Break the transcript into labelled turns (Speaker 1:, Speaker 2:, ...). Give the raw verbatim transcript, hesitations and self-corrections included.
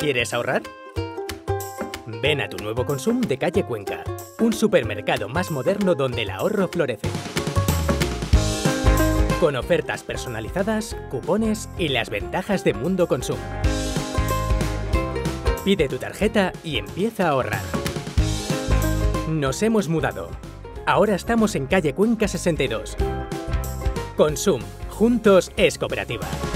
Speaker 1: ¿Quieres ahorrar? Ven a tu nuevo Consum de calle Cuenca, un supermercado más moderno donde el ahorro florece. Con ofertas personalizadas, cupones y las ventajas de Mundo Consum. Pide tu tarjeta y empieza a ahorrar. Nos hemos mudado. Ahora estamos en calle Cuenca sesenta y dos. Consum, juntos es cooperativa.